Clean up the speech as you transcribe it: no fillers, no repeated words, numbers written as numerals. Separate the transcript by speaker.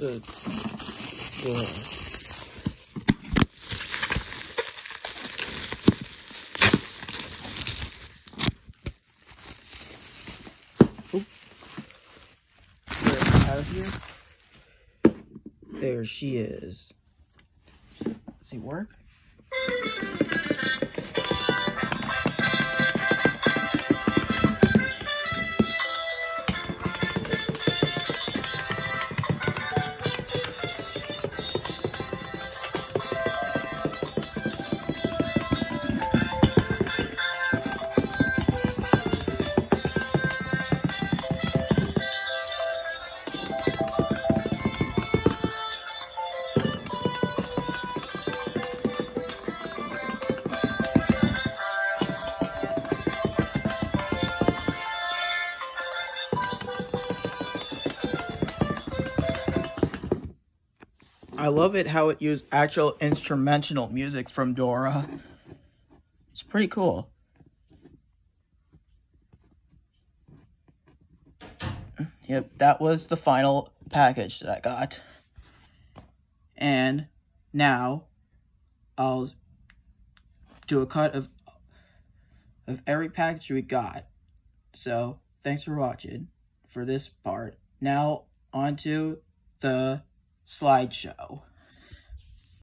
Speaker 1: the door. Oops. Get her out of here. There she is. Does he work? I love it how it used actual instrumental music from Dora. It's pretty cool. Yep, that was the final package that I got. And now I'll do a cut of every package we got. So, thanks for watching for this part. Now, on to the slideshow.